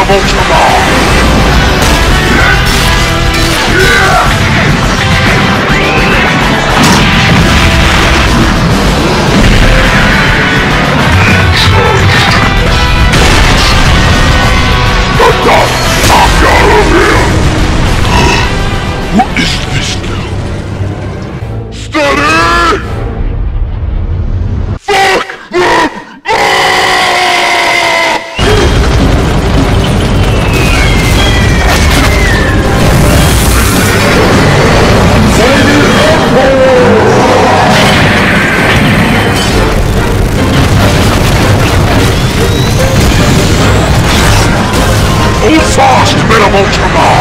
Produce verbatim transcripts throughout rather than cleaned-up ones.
of Ultramar! The dust knocked out of him! What is this now? Steady! Fuck them up! Hold fast, men of Ultramar!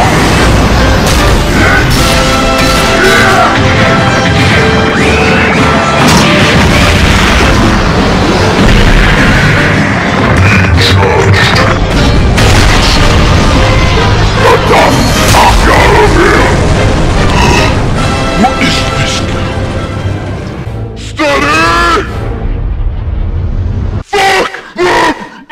The dust knocked out of him! What is this now? Steady! Fuck them up!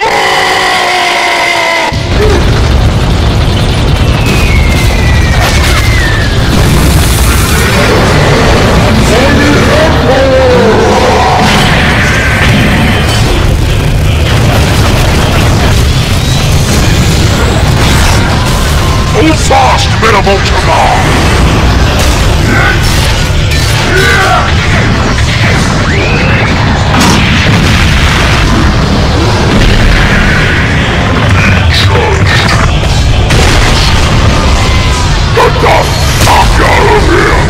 Hold fast, men of Ultramar! The dust knocked out of him!